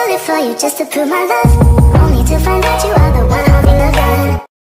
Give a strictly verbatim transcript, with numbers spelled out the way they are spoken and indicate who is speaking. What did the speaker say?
Speaker 1: for you just to prove my love, only to find out you are the